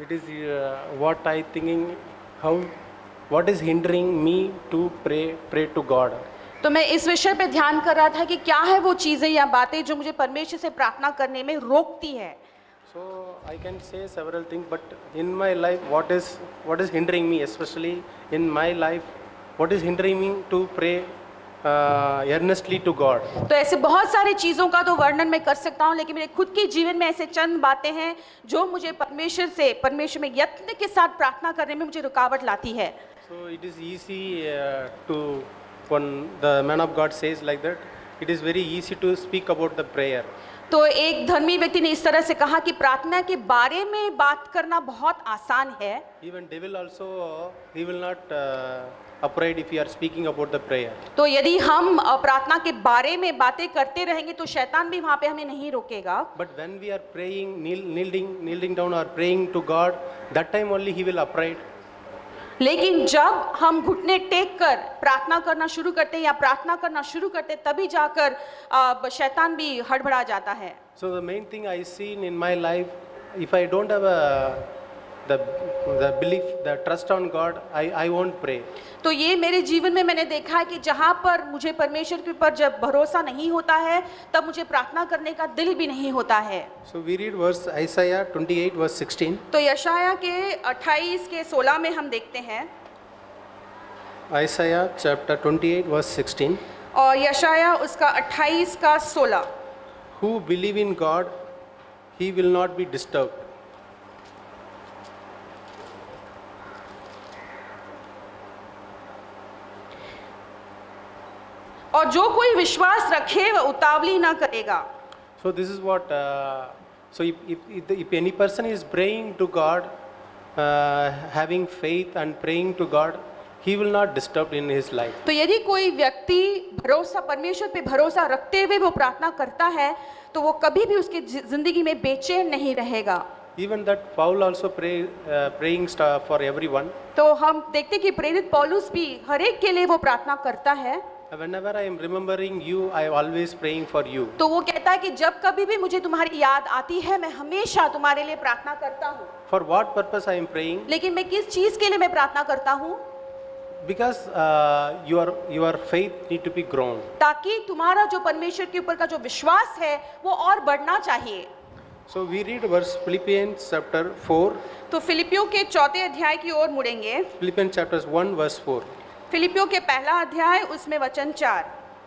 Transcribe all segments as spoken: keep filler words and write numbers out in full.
It is uh, what I thinking, how, what is hindering me to pray, pray to God. तो मैं इस विषय पे ध्यान कर रहा था कि क्या है वो चीजें या बातें जो मुझे परमेश्वर से प्रार्थना करने में रोकती है. So I can say several things, but in my life, what is what is hindering me, especially in my life, what is hindering me to pray uh, earnestly to God. तो ऐसे बहुत सारी चीजों का तो वर्णन मैं कर सकता हूँ, लेकिन मेरे खुद के जीवन में ऐसे चंद बातें हैं जो मुझे परमेश्वर से परमेश्वर में यत्न के साथ प्रार्थना करने में मुझे रुकावट लाती है. So it is easy uh, to, when the man of God says like that, it is very easy to speak about the prayer. तो एक धर्मी व्यक्ति ने इस तरह से कहा कि प्रार्थना के बारे में बात करना बहुत आसान है. Even devil also, he will not uh, afraid if you are speaking about the prayer. तो यदि हम प्रार्थना के बारे में बातें करते रहेंगे तो शैतान भी वहाँ पे हमें नहीं रोकेगा. But when we are praying, kneel, kneeling, kneeling down or praying to God, that time only he will afraid. लेकिन जब हम घुटने टेक कर प्रार्थना करना शुरू करते हैं या प्रार्थना करना शुरू करते हैं तभी जाकर शैतान भी हड़बड़ा जाता है. So the main thing I see in my life, if I don't have a the the belief, the trust on God, I I won't pray. तो ये मेरे जीवन में मैंने देखा है कि जहाँ पर मुझे परमेश्वर के ऊपर जब भरोसा नहीं होता है तब मुझे प्रार्थना करने का दिल भी नहीं होता है. So we read verse Isaiah twenty-eight verse sixteen. तो यशाया के अट्ठाईस के सोलह में हम देखते हैं. Isaiah chapter twenty-eight verse sixteen. और यशाया उसका अट्ठाईस का सोलह. Who believe in God, he will not be disturbed. और जो कोई विश्वास रखे वह उतावली ना करेगा. So this is what. Uh, so if, if if if any person is praying to God, uh, having faith and praying to God, he will not disturb in his life. तो यदि कोई व्यक्ति भरोसा परमेश्वर पे भरोसा रखते हुए वो प्रार्थना करता है तो वो कभी भी उसकी जिंदगी में बेचैन नहीं रहेगा. Even that Paul also pray uh, praying for everyone. तो हम देखते हैं कि प्रेरित पौलुस भी हर एक के लिए वो प्रार्थना करता है. Whenever I am remembering you, I am always praying for you. तो वो कहता है कि जब कभी भी मुझे तुम्हारी याद आती है मैं हमेशा तुम्हारे लिए प्रार्थना करता हूँ. For what purpose I am praying? लेकिन मैं किस चीज के लिए मैं प्रार्थना करता हूँ? Because uh, your your faith need to be grown. ताकि तुम्हारा जो परमेश्वर के ऊपर का जो विश्वास है वो और बढ़ना चाहिए. So we read verse Philippians chapter four. तो फिलिपियों के चौथे अध्याय की ओर मुड़ेंगे. Philippians chapter one verse four. फिलिपियों के पहला अध्याय उसमें वचन चार.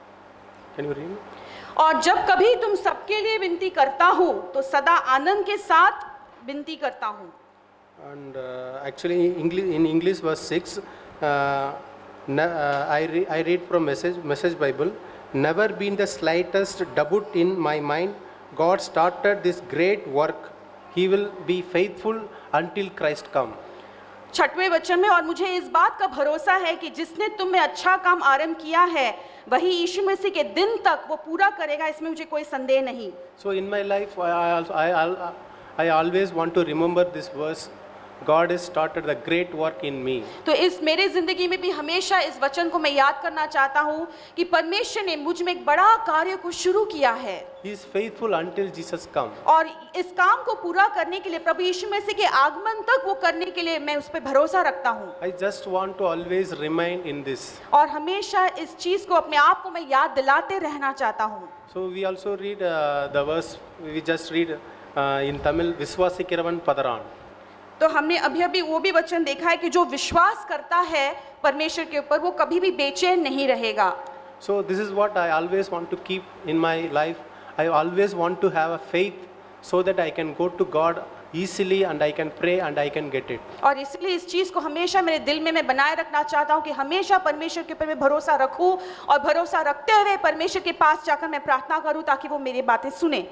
Can you read? और जब कभी तुम सबके लिए विनती करता हूँ तो सदा आनंद के साथ विनती करता हूँ. And uh, actually English, in English verse six, uh, na, uh, I, re, I read from message, message Bible, never been the slightest doubt in my mind, God started this great work, he will be faithful until Christ come. छठवें वचन में, और मुझे इस बात का भरोसा है कि जिसने तुम में अच्छा काम आरंभ किया है वही यीशु मसीह के दिन तक वो पूरा करेगा, इसमें मुझे कोई संदेह नहीं. So in my life I, I, I, I always want to remember this verse, God has started the great work in me. तो इस मेरे जिंदगी में भी हमेशा इस वचन को मैं याद करना चाहता हूँ कि परमेश्वर ने मुझ में एक बड़ा कार्य को शुरू किया है. He is faithful until Jesus come. और इस काम को पूरा करने के लिए प्रभु यीशु मसीह के आगमन तक वो करने के लिए मैं उस पर भरोसा रखता हूँ. I just want to always remind in this. और हमेशा इस चीज को अपने आप को मैं याद दिलाते रहना चाहता हूँ. So we also read uh, the verse we just read uh, in Tamil, Viswasikiravan Padaran. तो हमने अभी अभी वो भी वचन देखा है कि जो विश्वास करता है परमेश्वर के ऊपर वो कभी भी बेचैन नहीं रहेगा. So this is what I always want to keep in my life. I always want to have a faith so that I can go to God easily and I can pray and I can get it. और इसलिए इस चीज को हमेशा मेरे दिल में मैं बनाए रखना चाहता हूँ कि हमेशा परमेश्वर के ऊपर मैं भरोसा रखूँ और भरोसा रखते हुए परमेश्वर के पास जाकर मैं प्रार्थना करूँ ताकि वो मेरी बातें सुने.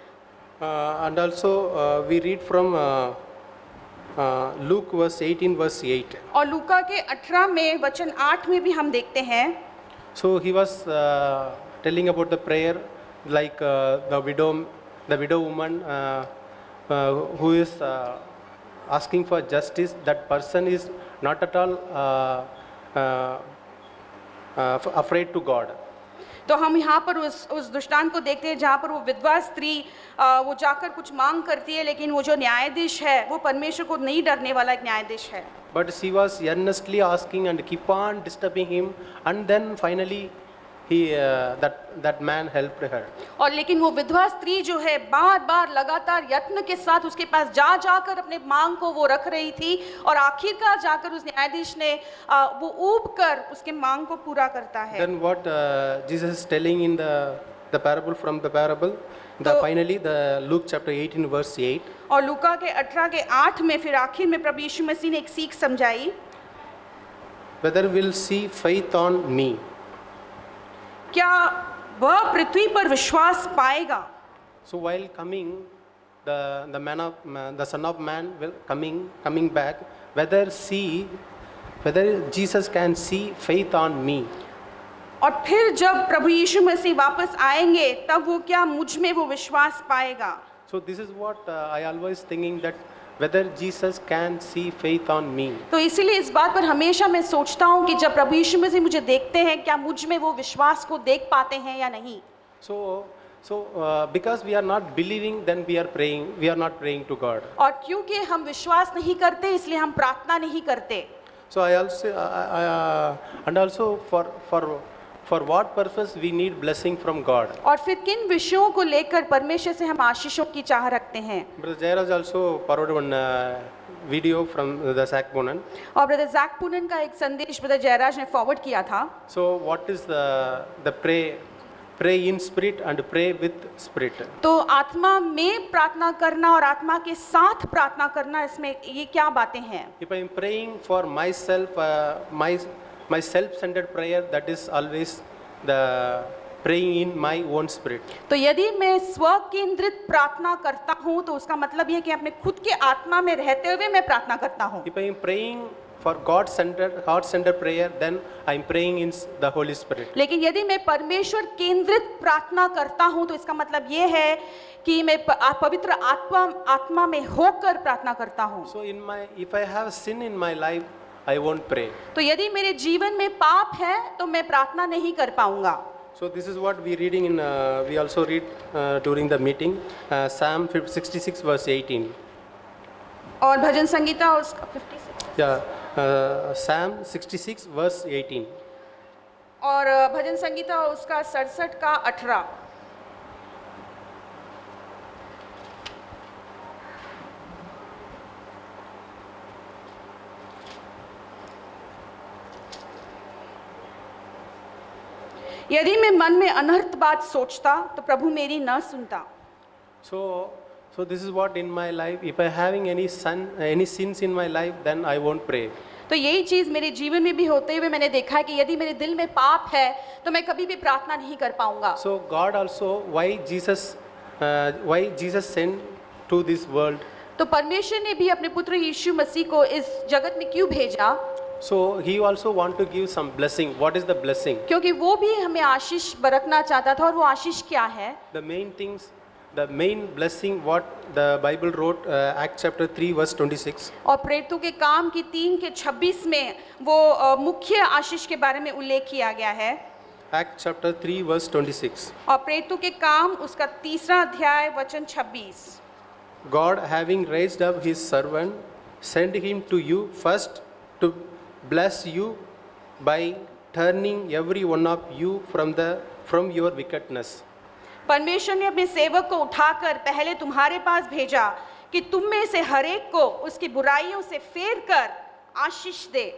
Uh, and also uh, we read from uh, uh, Luke verse eighteen verse eight. और लूका के अठारह में वचन आठ में भी हम देखते हैं. So he was uh, telling about the prayer, like uh, the widow, the widow woman uh, uh, who is uh, asking for justice. That person is not at all uh, uh, uh, afraid to God. तो हम यहाँ पर उस उस दृष्टांत को देखते हैं जहाँ पर वो विधवा स्त्री अ, वो जाकर कुछ मांग करती है, लेकिन वो जो न्यायाधीश है वो परमेश्वर को नहीं डरने वाला एक न्यायाधीश है। But she was earnestly asking and keep on disturbing him, and then finally he uh, that that man helped her. और लेकिन वो विधवा स्त्री जो है बार बार लगातार यत्न के साथ उसके पास जा जाकर अपने मांग को वो रख रही थी, और आखिरकार जाकर उस न्यायाधीश ने आ, वो ऊब कर उसके मांग को पूरा करता है। Then what uh, Jesus is telling in the the parable from the parable, the तो- finally the Luke chapter eighteen verse eight. और लूका के अठारह के आठ में फिर आखिर में प्रभु यीशु मसीह ने एक सीख समझाई, Whether will see faith on me? क्या वह पृथ्वी पर विश्वास पाएगा? So while coming, the the man of the son of man will coming coming back. Whether see, whether Jesus can see faith on me. और फिर जब प्रभु यीशु मसीह वापस आएंगे तब वो क्या मुझ में वो विश्वास पाएगा? So this is what uh, I always thinking, that whether Jesus can see faith on me. तो इसीलिए इस बात पर हमेशा मैं सोचता हूँ कि जब प्रभु यीशु मसीह मुझे देखते हैं, क्या मुझ में वो विश्वास को देख पाते हैं या नहीं? So so uh, because we are not believing, then we are praying. We are not praying to God. और क्योंकि हम विश्वास नहीं करते इसलिए हम प्रार्थना नहीं करते। So I also I, I, uh, and also for for for what purpose we need blessing from God. और फिर किन विषयों को लेकर परमेश्वर से हम आशीषों की चाह रखते हैं? Brother Jairaj also forwarded one uh, video from the Sakbonan. और ब्रदर जैक पुनन का एक संदेश ब्रदर जयराज ने फॉरवर्ड किया था। So what is the the pray pray in spirit and pray with spirit. तो आत्मा में प्रार्थना करना और आत्मा के साथ प्रार्थना करना, इसमें ये क्या बातें हैं? If I am praying for myself, uh, my my self-centered prayer, that is always the praying in my own spirit. तो यदि मैं स्व केंद्रित प्रार्थना करता हूँ तो उसका मतलब ये कि अपने खुद के आत्मा में रहते हुए मैं प्रार्थना करता हूँ। If I am praying for God-centered, heart-centered prayer, then I am praying in the Holy Spirit. लेकिन यदि मैं परमेश्वर केंद्रित प्रार्थना करता हूँ तो इसका मतलब ये है कि मैं प- आ- पवित्र आत्मा आत्मा में होकर प्रार्थना करता हूँ। So in my, if I have sin in my life, I won't pray. तो यदि मेरे जीवन में पाप है तो मैं प्रार्थना नहीं कर पाऊंगा। So this is what we reading in. Uh, we also read uh, during the meeting, uh, Psalm sixty-six verse eighteen. और भजन संगीता उसका छप्पन Yeah, uh, Psalm sixty-six verse eighteen. और अ, भजन संगीता उसका सड़सठ का अठारह। यदि मैं मन में अनर्थ बात सोचता तो प्रभु मेरी न सुनता। So, so this is what in my life. If I having any sin, any sins in my life, then I won't pray. तो यही चीज़ मेरे जीवन में भी होते हुए मैंने देखा है कि यदि मेरे दिल में पाप है तो मैं कभी भी प्रार्थना नहीं कर पाऊंगा। So God also, why Jesus, uh, why Jesus sent to this world? तो परमेश्वर ने भी अपने पुत्र यीशु मसीह को इस जगत में क्यों भेजा? So he also want to give some blessing. What is the blessing? क्योंकि वो भी हमें आशीष बरकना चाहता था। और वो आशीष क्या है? The main things, the main blessing what the Bible wrote, uh, Acts chapter three verse twenty-six. और प्रेरितों के काम की तीन के छब्बीस में वो अ, मुख्य आशीष के बारे में उल्लेख किया गया है। Acts chapter three verse twenty-six. और प्रेरितों के काम उसका तीसरा अध्याय वचन छब्बीस। God having raised up his servant, sent him to you first to bless you by turning every one of you from the from your wickedness. परमेश्वर ने अपने सेवक को उठाकर पहले तुम्हारे पास भेजा कि तुम में से हर एक को उसकी बुराइयों से फेर कर आशीष दे।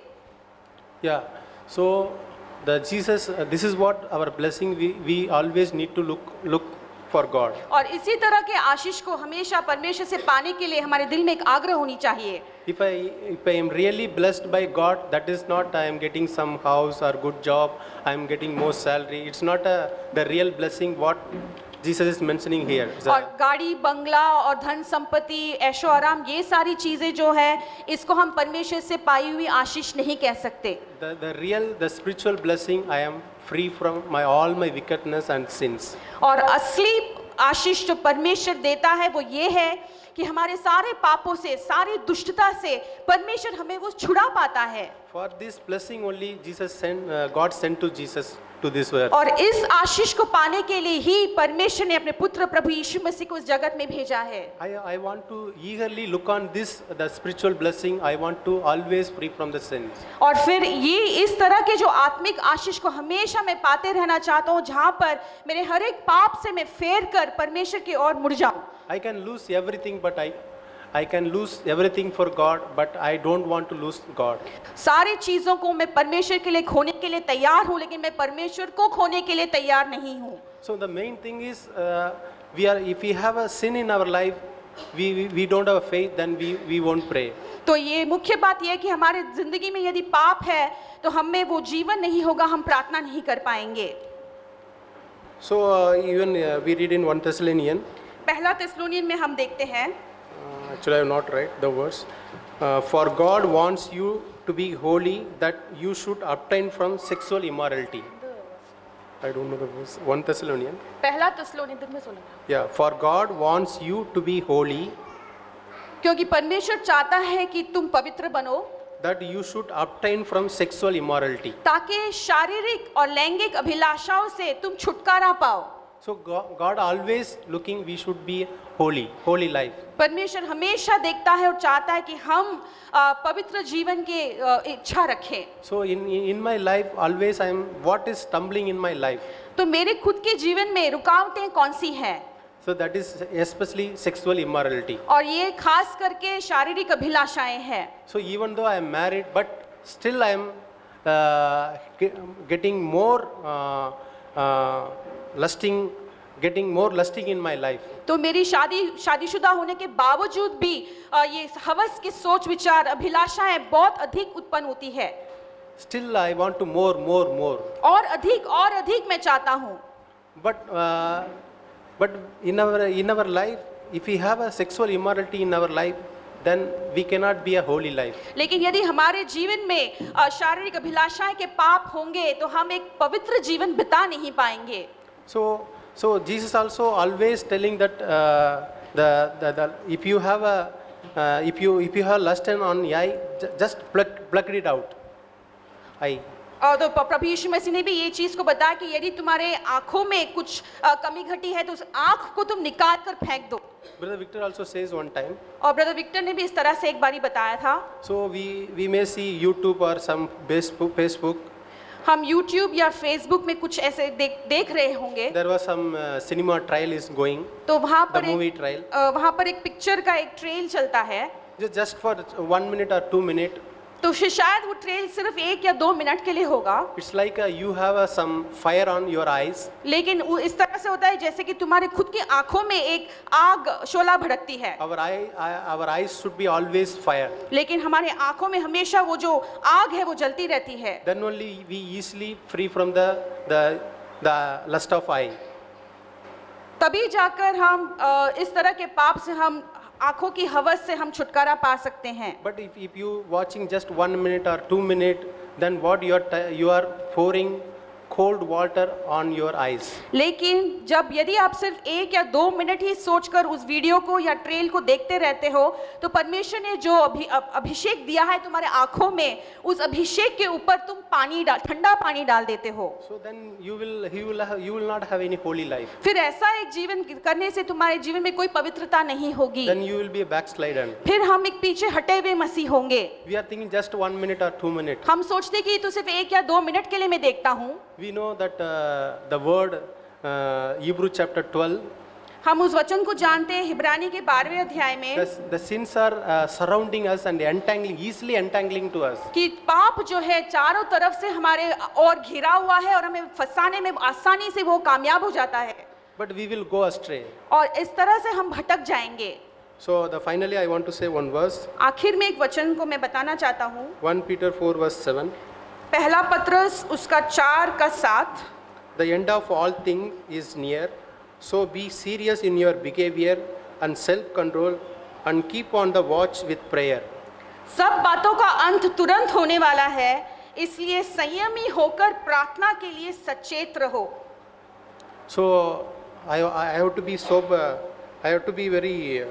Yeah. So the Jesus, uh, this is what our blessing. We we always need to look look for God. और इसी तरह के आशीष को हमेशा परमेश्वर से पाने के लिए हमारे दिल में एक आग्रह होनी चाहिए। If I if I am really blessed by God, that is not I am getting some house or good job, I am getting more salary. It's not a the real blessing what Jesus is mentioning here. The- और गाड़ी बंगला और धन संपत्ति ऐशो आराम ये सारी चीजें जो है इसको हम परमेश्वर से पाई हुई आशीष नहीं कह सकते। The, the real, the spiritual blessing, I am free from my all my wickedness and sins. और असली आशीष जो परमेश्वर देता है वो ये है कि हमारे सारे पापों से, सारी दुष्टता से परमेश्वर हमें वो छुड़ा पाता है। For this blessing only Jesus sent, uh, God sent to Jesus to this world. और इस आशीष को पाने के लिए ही परमेश्वर ने अपने पुत्र प्रभु यीशु मसीह को इस जगत में भेजा है। I, I want to eagerly look on this, the spiritual blessing. I want to always free from the sins. और फिर ये इस तरह के जो आत्मिक आशीष को हमेशा मैं पाते रहना चाहता हूँ, जहाँ पर मेरे हर एक पाप से मैं फेर कर परमेश्वर की ओर मुड़ जाऊँ। I can lose everything, but I, I can lose everything for God, but I don't want to lose God. सारी चीजों को मैं परमेश्वर के लिए खोने के लिए तैयार हूँ, लेकिन मैं परमेश्वर को खोने के लिए तैयार नहीं हूँ। So the main thing is, uh, we are, if we have a sin in our life, we, we, we don't have faith, then we, we won't pray. तो ये मुख्य बात यह है कि हमारे जिंदगी में यदि पाप है तो हमें वो जीवन नहीं होगा, हम प्रार्थना नहीं कर पाएंगे। So uh, even uh, we read in First Thessalonians. पहला थिस्सलुनीन में हम देखते हैं, Uh, actually, I have not read the verse. Uh, For God wants you to be holy, that you should abstain from sexual immorality. I don't know the verse. First Thessalonians. पहला थिस्सलुनीन में सुना, Yeah. For God wants you to be holy, क्योंकि परमेश्वर चाहता है कि तुम पवित्र बनो, that you should abstain from sexual immorality. ताकि शारीरिक और लैंगिक अभिलाषाओं से तुम छुटकारा पाओ। So God, God always looking we should be holy, holy life. परमेश्वर हमेशा देखता है और चाहता है कि हम आ, पवित्र जीवन की आ, इच्छा रखें। So in in my life always I am, what is stumbling in my life? तो मेरे खुद के जीवन में रुकावटें कौन सी हैं? So that is especially sexual immorality. और ये खास करके शारीरिक अभिलाषाएं हैं। So even though I am married, but still I am uh, ge- getting more uh, uh, lusting, getting more lusting in my life. तो मेरी शादी शादीशुदा होने के बावजूद भी आ, ये हवस की सोच विचार अभिलाषाएं बहुत अधिक उत्पन्न होती है। Still I want to more, more, more. और अधिक और अधिक मैं चाहता हूँ। But uh, but in our in our life, if we have a sexual immorality in our life, then we cannot be a holy life. लेकिन यदि हमारे जीवन में आ, शारीरिक अभिलाषाएं के पाप होंगे तो हम एक पवित्र जीवन बिता नहीं पाएंगे। So so Jesus also always telling that uh, the, the the if you have a uh, if you if you have lust on eye, ju- just pluck pluck it out. Eye. और तो प- प्रभु यीशु मसीह ने भी ये चीज को बताया कि यदि तुम्हारे आंखों में कुछ आ, कमी घटी है तो उस आंख को तुम निकाल कर फेंक दो। Brother Victor also says one time. और ब्रदर विक्टर ने भी इस तरह से एक बारी बताया था। So we we may see YouTube or some Facebook Facebook. हम YouTube या Facebook में कुछ ऐसे देख देख रहे होंगे, There was some uh, cinema trial is going. तो वहाँ The पर movie एक trial. अ, वहाँ पर एक पिक्चर का एक ट्रेल चलता है। Just just for one minute or two minute. तो श- शायद वो ट्रेल सिर्फ एक या दो मिनट के लिए होगा, It's like uh, you have uh, some fire on your eyes. लेकिन वो इस तरह से होता है जैसे कि तुम्हारे खुद की आंखों में एक आग शोला भड़कती है। Our eye, eye- our eyes should be always fire. लेकिन हमारे आंखों में हमेशा वो जो आग है वो जलती रहती है। Then only we easily free from the the the lust of eye. तभी जाकर हम अ, इस तरह के पाप से हम आंखों की हवस से हम छुटकारा पा सकते हैं। But if if you watching just one minute or two minute, then what you are t- you are pouring cold water on your eyes. लेकिन जब यदि आप सिर्फ एक या दो मिनट ही सोचकर उस वीडियो को या ट्रेल को देखते रहते हो, तो परमेश्वर ने जो अभि, अ- अभिषेक दिया है तुम्हारे आंखों में, उस अभिषेक के ऊपर तुम पानी डाल ठंडा पानी डाल देते हो। So then you will you will have, you will not have any holy life. फिर ऐसा एक जीवन करने से तुम्हारे जीवन में कोई पवित्रता नहीं होगी। Then you will be a backslider. फिर हम एक पीछे हटे हुए मसीह होंगे। We are thinking just one minute or two minute. हम सोचते कि तो सिर्फ एक या दो मिनट के लिए मैं देखता हूँ। We know that uh, the word uh, Hebrew chapter twelve. हम उस वचन को जानते हैं हिब्रानी के बारहवें अध्याय में The, the sins are uh, surrounding us and entangling, easily entangling to us. कि पाप जो है चारों तरफ से हमारे और घिरा हुआ है और हमें फंसाने में आसानी से वो कामयाब हो जाता है, But we will go astray. और इस तरह से हम भटक जाएंगे। So the finally I want to say one verse. आखिर में एक वचन को मैं बताना चाहता हूँ, First Peter four verse seven. पहला पत्रस उसका चार का सात। The end of all things is near. So be serious in your behavior and self-control and keep on the watch with prayer. सब बातों का अंत तुरंत होने वाला है, इसलिए संयमी होकर प्रार्थना के लिए सचेत रहो। So I, I have to be sober. I have to be very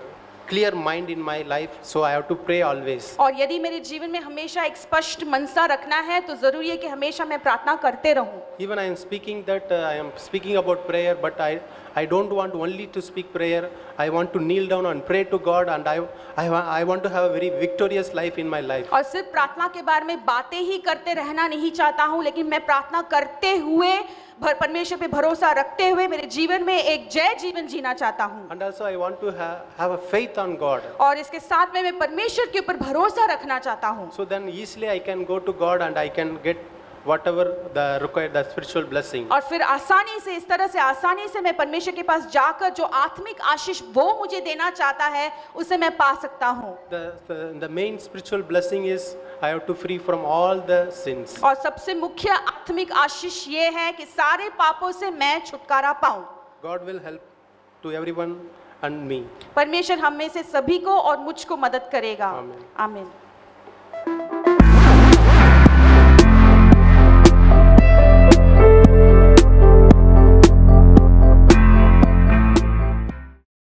clear mind in my life, so I have to pray always. और यदि मेरे जीवन में हमेशा एक स्पष्ट मनसा रखना है तो जरूरी है कि हमेशा मैं प्रार्थना करते रहूं. Even I am speaking that uh, I am speaking about prayer, but I I don't want only to speak prayer. I want to kneel down and pray to God, and I I, wa- I want to have a very victorious life in my life. और सिर्फ प्रार्थना के बारे में बातें ही करते रहना नहीं चाहता हूं, लेकिन मैं प्रार्थना करते हुए भर परमेश्वर पे भरोसा रखते हुए मेरे जीवन में एक जय जीवन जीना चाहता हूं. And also I want to have, have a faith on God. और इसके साथ में मैं परमेश्वर के ऊपर भरोसा रखना चाहता हूं. So then easily I can go to God and I can get whatever the required the spiritual blessing. और फिर आसानी से इस तरह से आसानी से मैं परमेश्वर के पास जाकर जो आत्मिक आशीष वो मुझे देना चाहता है उसे मैं पा सकता हूं. The, the the main spiritual blessing is I have to free from all the sins. और सबसे मुख्य आत्मिक आशीष ये है कि सारे पापों से मैं छुटकारा पाऊं. God will help to everyone and me. परमेश्वर हम में से सभी को और मुझको मदद करेगा. आमीन. आमीन.